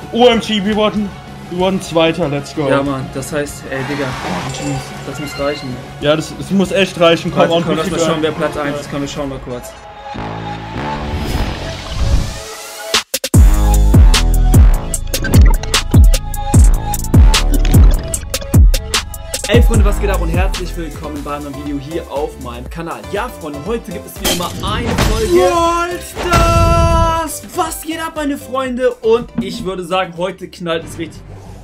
OMG, wir wurden Zweiter, let's go. Ja, Mann, das heißt, ey, Digga, das muss reichen. Ja, das muss echt reichen. Komm, lass mal schauen, wer Platz 1 ist. Komm, wir schauen mal kurz. Ey Freunde, was geht ab und herzlich willkommen bei einem Video hier auf meinem Kanal. Ja Freunde, heute gibt es wie immer eine Folge Wallstars! Was geht ab meine Freunde? Und ich würde sagen, heute knallt es richtig.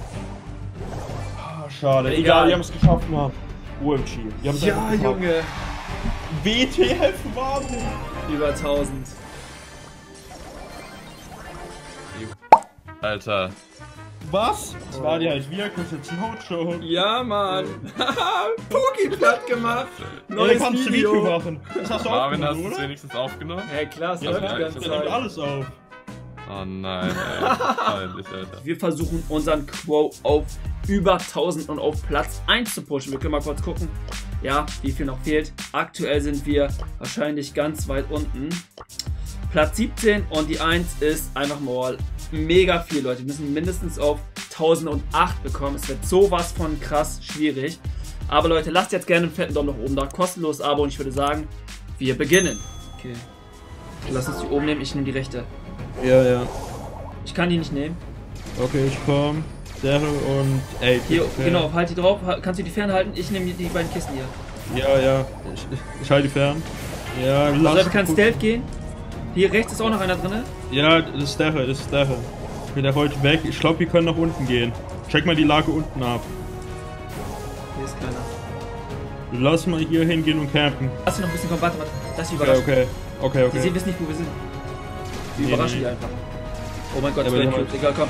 Schade, egal, wir haben es geschafft, Mann. OMG. Ja, Junge. WTF, Wahnsinn. Über 1000. Alter. Was? Das war die halt wirklich jetzt schon. Ja, Mann. Poki platt gemacht. Neues Video machen. Das hast du Marvin, auch hast du es wenigstens aufgenommen? Hey, klar, es läuft die ganze Zeit. Nimmt alles auf. Oh nein, ey. Alter. Wir versuchen unseren Quo auf über 1000 und auf Platz 1 zu pushen. Wir können mal kurz gucken, ja, wie viel noch fehlt. Aktuell sind wir wahrscheinlich ganz weit unten. Platz 17 und die 1 ist einfach mal mega viel, Leute. Wir müssen mindestens auf 1008 bekommen. Es wird sowas von krass schwierig. Aber Leute, lasst jetzt gerne einen fetten Daumen nach oben da. Kostenlos Abo und ich würde sagen, wir beginnen. Okay. Lass uns die oben nehmen, ich nehme die rechte. Ja. Ich kann die nicht nehmen. Okay, ich komm. Daryl und 8. Hier, okay. genau, halt die drauf. Kannst du die fernhalten? Ich nehme die beiden Kisten hier. Ja. Ich halte die fern. Ja, also, wir können Stealth gehen. Hier rechts ist auch noch einer drin. Ja, das ist Daryl. Der rollt weg. Ich glaube, wir können nach unten gehen. Check mal die Lage unten ab. Hier ist keiner. Lass mal hier hingehen und campen. Lass sie noch ein bisschen kommen. Warte. Lass sie überraschen. Okay. Die wissen nicht, wo wir sind. Wir überraschen die einfach. Oh mein Gott, ja, egal, komm.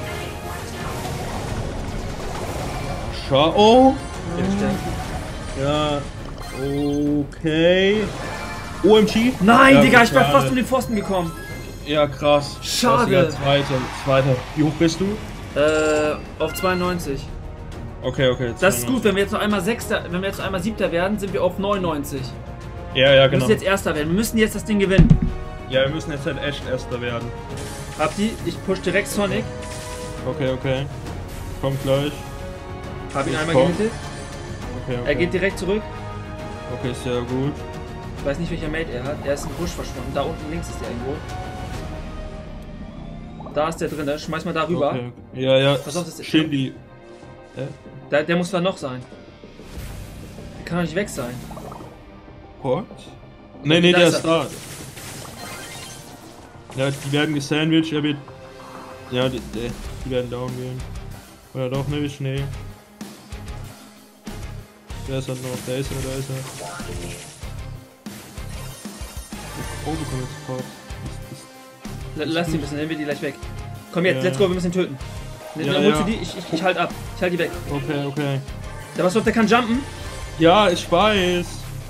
Schau. Ja, okay. OMG. Nein, ja, Digga, ich bin fast um den Pfosten gekommen. Ja, krass. Schade. Zweiter. Wie hoch bist du? Auf 92. Okay. 92. Das ist gut, wenn wir jetzt noch einmal Siebter werden, sind wir auf 99. Ja, genau. Wir müssen jetzt Erster werden. Wir müssen jetzt das Ding gewinnen. Ja, wir müssen jetzt halt echt Erster werden. Habt ihr? Ich push direkt Sonic. Okay. Kommt gleich. Hab ihn einmal gehittet. Okay. Er geht direkt zurück. Okay, sehr gut. Ich weiß nicht, welcher Mate er hat. Er ist im Busch verschwunden. Da unten links ist der irgendwo. Da ist der drin. Schmeiß mal da rüber. Okay. Ja. Pass auf, das ist Shindy. Der muss da noch sein. Der kann doch nicht weg sein. What? Nee, der ist da. Ja, die werden gesandwiched, er wird... Ja, die werden down gehen. Oder doch nicht? Nee. Der ist halt noch. Da ist er. Oh, du kommst jetzt fort. Lass ihn ein bisschen, nehmen wir die gleich weg. Komm jetzt, let's go, wir müssen ihn töten. Dann holst du die, ich halt ab. Ich halt die weg. Okay. Der kann jumpen. Ja, ich weiß.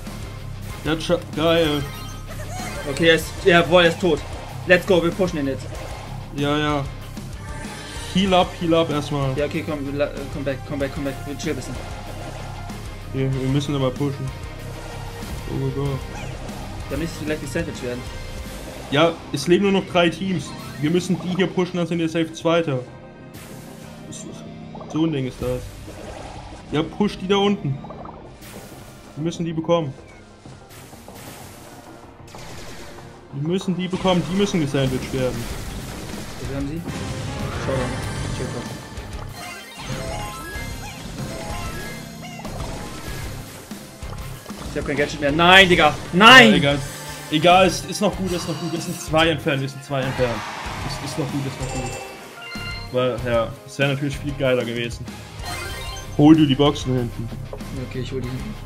Geil. Okay, er ist tot. Let's go, wir pushen ihn jetzt. Ja. Heal up erstmal. Ja, okay, komm back. Wir chill ein bisschen. Wir müssen aber pushen. Go. Damit nicht vielleicht gesandwiched werden. Ja, es leben nur noch 3 Teams. Wir müssen die hier pushen, dann sind wir safe Zweiter. So ein Ding ist das. Ja, push die da unten. Wir müssen die bekommen. Die müssen gesandwiched werden. Wir haben sie. Schau mal. Ich hab kein Gadget mehr. Nein, Digga. Nein! Ja, egal, es ist noch gut. Es sind 2 entfernt. Es ist noch gut. Weil, ja, es wäre natürlich viel geiler gewesen. Hol du die Boxen hinten. Okay, ich hol die hinten.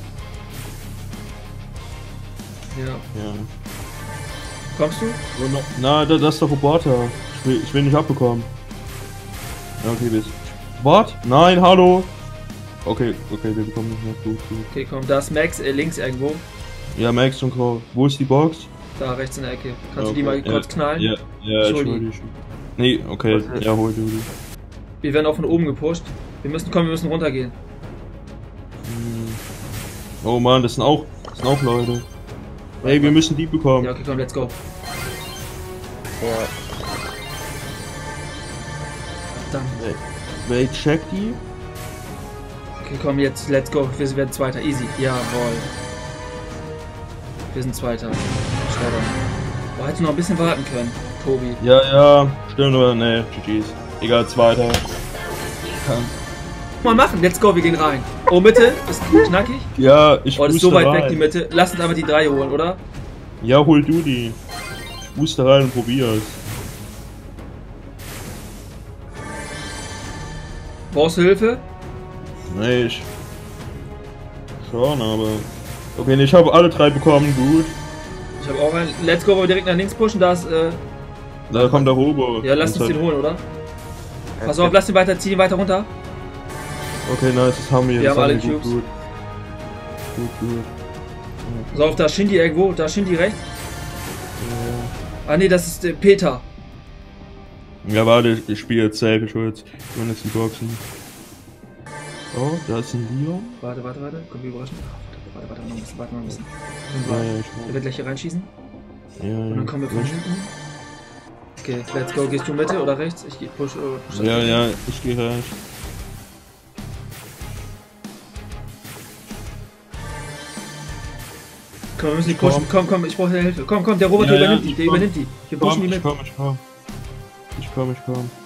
Ja. Kommst du? Na, das ist der Roboter. Ich will nicht abbekommen. Ja, okay, bis. What? Nein, hallo! Okay, wir bekommen nicht mehr. Gut. Okay, komm, da ist Max links irgendwo. Ja, Max und Crow. Wo ist die Box? Da rechts in der Ecke. Kannst du die mal kurz knallen? Ja, ich hol die. Nee, okay, ja, hol die. Wir werden auch von oben gepusht. Wir müssen runtergehen. Oh man, das sind auch Leute. Ey, wir müssen die bekommen. Ja, okay, komm, let's go. Verdammt. Wait, check die. Okay, komm jetzt, let's go. Wir werden Zweiter. Easy. Jawohl. Wir sind Zweiter. Schreiber. Boah, hättest du noch ein bisschen warten können, Tobi. Ja, stimmt, aber ne, GG's. Egal, Zweiter. Kann. Mal machen, let's go, wir gehen rein. Oh, Mitte, ist knackig. Ja, ich Oh, das ist so booste weit weg, rein. die Mitte. Lass uns aber die 3 holen, oder? Ja, hol du die. Ich booste rein und probier's. Brauchst du Hilfe? Nee, ich. Schon, aber. Okay, nee, ich habe alle 3 bekommen, gut. Ich habe auch einen. Let's go, wollen wir direkt nach links pushen, da ist, Da kommt der Robo. ja, lass uns den holen, oder? Pass auf, lass ihn weiter, zieh ihn weiter runter. Okay, nice, das haben wir. Wir das haben alle wir Cubes. Gut. Pass auf, da ist Shindy irgendwo, da ist Shindy rechts. Ah ne, das ist Peter. Ja, warte, ich spiele jetzt safe, ich hol jetzt die Boxen. Oh, da ist ein Leon. Warte, komm, wir überraschen. Warte, noch ein bisschen. Ja, Er wird gleich hier reinschießen. ja, Und dann kommen wir von hinten. Okay, let's go. Gehst du Mitte oder rechts? Ich geh push. Ja, ich gehe rein. Komm, wir müssen die pushen. Komm, ich brauche Hilfe. Komm, der Robert, Ja, der ja, übernimmt die. Der übernimmt die. Wir pushen die mit. Ich komm.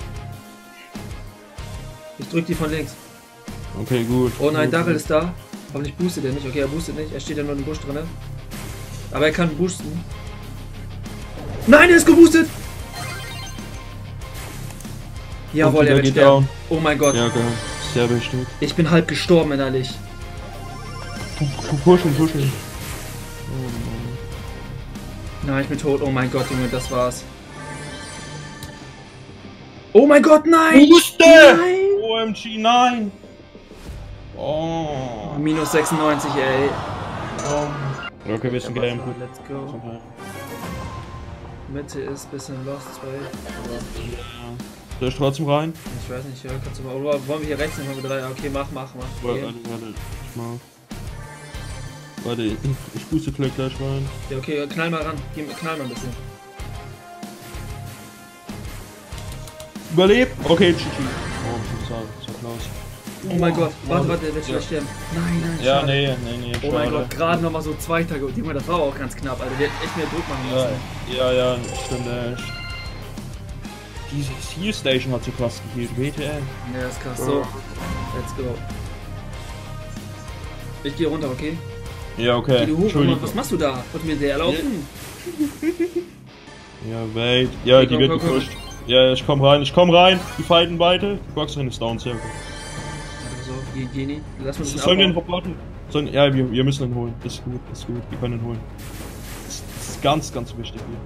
Ich drück die von links. Okay, gut. Oh nein, Darrell ist da. Hoffentlich boostet er nicht. Okay, er boostet nicht. Er steht ja nur im Busch drin. Aber er kann boosten. Nein, er ist geboostet! Jawohl, er wird sterben. Oh mein Gott. Ja, okay. Sehr wichtig. Ich bin halb gestorben innerlich. Pushen. Nein, ich bin tot. Oh mein Gott, Junge, das war's. Oh mein Gott, nein! Booste! Nein! OMG, nein! Oh. Minus 96, ey. Okay, wir sind Ja, game. let's go. Mitte ist ein bisschen lost, 2. Soll ich trotzdem rein? Ich weiß nicht, ja, kannst du mal. Oder wollen wir hier rechts, dann haben wir 3. Okay, mach. Warte, Okay. ich mach. Warte, ich booste gleich rein. Ja, okay, knall mal ran. Knall mal ein bisschen. Überlebt? Okay, GG. Oh, so close. Oh mein Gott, warte, der wird vielleicht sterben. Nein, Ja, schade. nee, Oh mein schade. Gott, gerade nochmal so Zweiter. Junge, das war auch ganz knapp, Alter. Wir hätten echt mehr Druck machen müssen. Ja, stimmt echt. Diese Heal Station hat so krass geheilt. WTF. Ja, ist krass. So, let's go. Ich gehe runter, okay? Ja, okay. Geh du hoch, Entschuldigung. Mann, was machst du da? Wolltest du mir der erlauben? Ja, wait. Ja, Okay, die komm, wird komm, gepusht. Ja, ich komm rein. Die fighten beide. Die Boxerin ist down, sehr gut. So, Genie, lass uns den Sollen wir den abbauen. reporten? Ja, wir müssen ihn holen. Ist gut. Wir können ihn holen. Das ist ganz wichtig hier.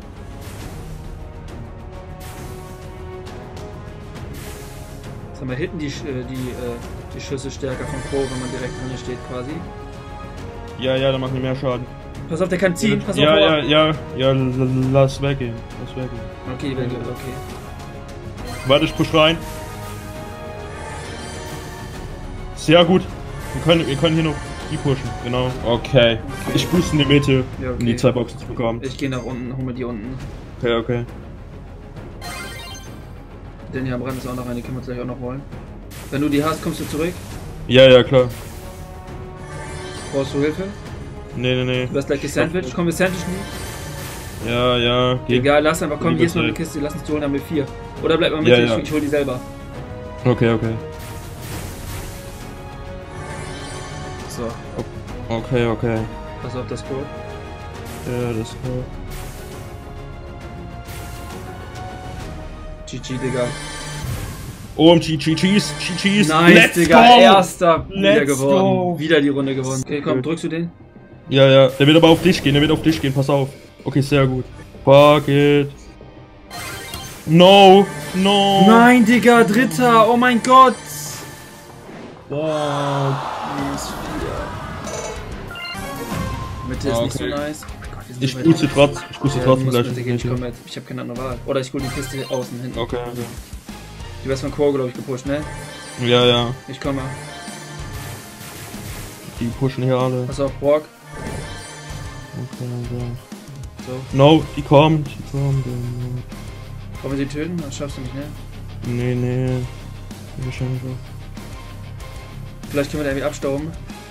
Sag mal, hinten die Schüsse stärker vom Pro, wenn man direkt drin steht quasi. Ja, dann machen die mehr Schaden. Pass auf, der kann ziehen. Pass auf, Ja, lass weggehen. Okay, die werden okay. Warte, ich push rein. Sehr gut. Wir können hier noch die pushen, genau. Okay. Ich boost in die Mitte, Ja, okay. um die 2 Boxen zu bekommen. Ich gehe nach unten, hol mir die unten. Okay. Den hier am Rand ist auch noch eine, die können wir uns gleich auch noch holen. Wenn du die hast, kommst du zurück. Ja, klar. Brauchst du Hilfe? Nee. Du hast gleich gesandwiched. Komm, wir sandwichen die. Ja. Geh. Egal, lass einfach, komm, Lieber hier ist noch eine zurück. Kiste, lass uns die holen, dann mit 4. Oder bleib mal mit, Ja. ich hol die selber. Okay. So, Okay. pass auf das Code. Ja, das ist cool. GG, Digga. OMG, GG's. Nice, Let's Digga, go! erster wieder Let's gewonnen. go! Wieder die Runde gewonnen. Okay, komm, Gut. drückst du den? Ja, der wird aber auf dich gehen, pass auf. Okay, sehr gut. Fuck it. No. Nein, Digga, Dritter, oh mein Gott. Fuck. Minus 4. Mitte ist nicht so Okay. nice. Oh mein Gott, wir sind Ich so weit booste weg. trotzdem Du gleich. musst Mitte gehen, ich komm mit. Ich hab keine andere Wahl. Oder ich hol die Kiste außen hinten. Okay. Die wär's von Quo, glaube ich, gepusht, ne? Ja. Ich komme. Die pushen hier alle. Pass auf, Brock. Okay. So. No, die kommen. Wollen wir sie töten? Das schaffst du nicht, ne? Nee. Wahrscheinlich so. Vielleicht können wir da irgendwie abstauben.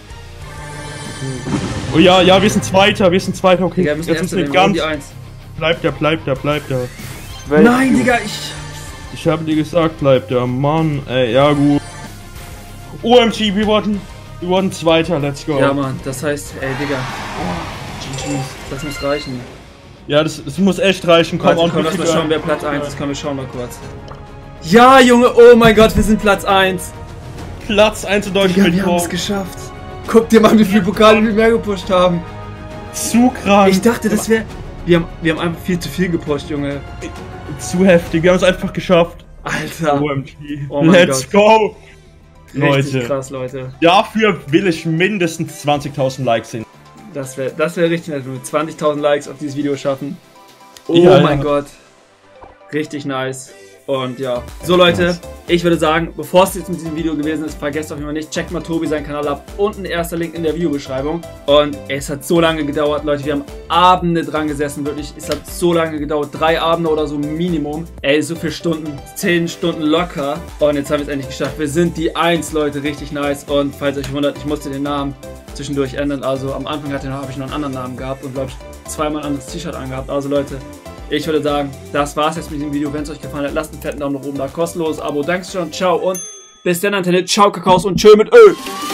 Oh ja, ja, wir sind Zweiter, okay. Digga, wir müssen jetzt Erster ist nicht nehmen, ganz. die 1. Bleibt da. Nein, Digga, Ich habe dir gesagt, bleibt da, Mann, ey, ja gut. OMG, wir wurden Zweiter, let's go. Ja, Mann, das heißt, ey, Digga, GG's. das muss reichen. Ja, das muss echt reichen, komm, Warte, komm, lass mal schauen, wer Platz 1 ist. Komm, wir schauen mal kurz. Ja, Junge, oh mein Gott, wir sind Platz 1. Platz 1 in Deutschland. Digga, wir haben es geschafft. Guck dir mal, wie viele Pokale wir mehr gepusht haben. Zu krass. Ich dachte, das wäre... Wir haben einfach viel zu viel gepusht, Junge. Zu heftig, wir haben es einfach geschafft. Alter. OMG. Oh mein Let's go. Richtig Leute. krass, Leute. Dafür will ich mindestens 20.000 Likes sehen. Das wär richtig nett, wenn wir 20.000 Likes auf dieses Video schaffen. Oh Ja, mein ja. Gott. Richtig nice. Und ja. So Leute, ich würde sagen, bevor es jetzt mit diesem Video gewesen ist, vergesst auf jeden Fall nicht, checkt mal Tobi seinen Kanal ab. Unten erster Link in der Videobeschreibung. Und es hat so lange gedauert, Leute. Wir haben Abende dran gesessen, wirklich. Es hat so lange gedauert. 3 Abende oder so Minimum. Ey, so viele Stunden. 10 Stunden locker. Und jetzt haben wir es endlich geschafft. Wir sind die 1, Leute. Richtig nice. Und falls ihr euch wundert, ich musste den Namen zwischendurch ändern. Also am Anfang habe ich noch einen anderen Namen gehabt und glaube ich 2-mal ein anderes T-Shirt angehabt. Also Leute, ich würde sagen, das war's jetzt mit diesem Video. Wenn es euch gefallen hat, lasst einen fetten Daumen nach oben da. Kostenloses Abo. Dankeschön, ciao und bis dann, Antenne. Ciao, Kakaos und tschö mit Öl.